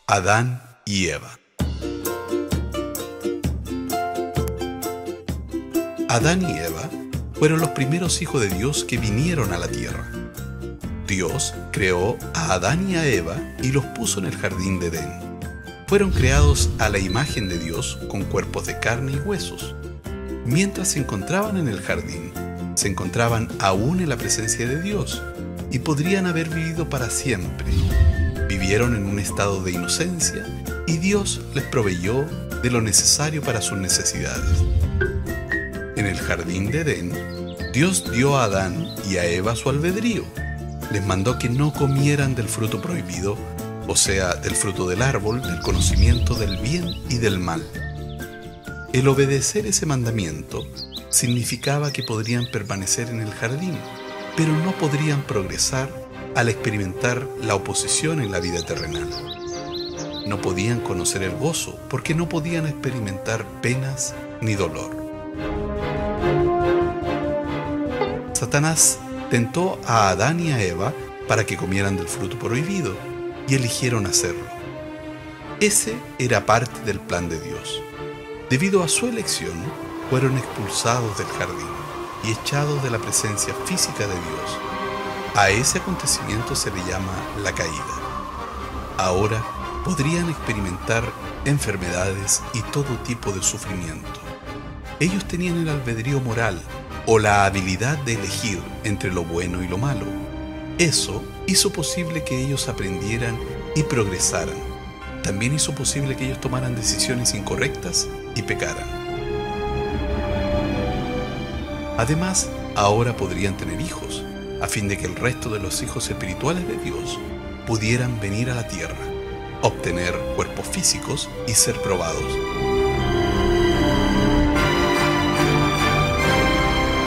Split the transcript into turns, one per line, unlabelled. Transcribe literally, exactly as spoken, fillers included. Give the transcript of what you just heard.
Adán y Eva. Adán y Eva fueron los primeros hijos de Dios que vinieron a la tierra. Dios creó a Adán y a Eva y los puso en el jardín de Edén. Fueron creados a la imagen de Dios con cuerpos de carne y huesos. Mientras se encontraban en el jardín, se encontraban aún en la presencia de Dios y podrían haber vivido para siempre. Vivieron en un estado de inocencia y Dios les proveyó de lo necesario para sus necesidades. En el jardín de Edén, Dios dio a Adán y a Eva su albedrío. Les mandó que no comieran del fruto prohibido, o sea, del fruto del árbol del conocimiento del bien y del mal. El obedecer ese mandamiento significaba que podrían permanecer en el jardín, pero no podrían progresar al experimentar la oposición en la vida terrenal. No podían conocer el gozo porque no podían experimentar penas ni dolor. Satanás tentó a Adán y a Eva para que comieran del fruto prohibido y eligieron hacerlo. Ese era parte del plan de Dios. Debido a su elección, fueron expulsados del jardín y echados de la presencia física de Dios. A ese acontecimiento se le llama la caída. Ahora podrían experimentar enfermedades y todo tipo de sufrimiento. Ellos tenían el albedrío moral o la habilidad de elegir entre lo bueno y lo malo. Eso hizo posible que ellos aprendieran y progresaran. También hizo posible que ellos tomaran decisiones incorrectas y pecaran. Además, ahora podrían tener hijos, a fin de que el resto de los hijos espirituales de Dios pudieran venir a la tierra, obtener cuerpos físicos y ser probados.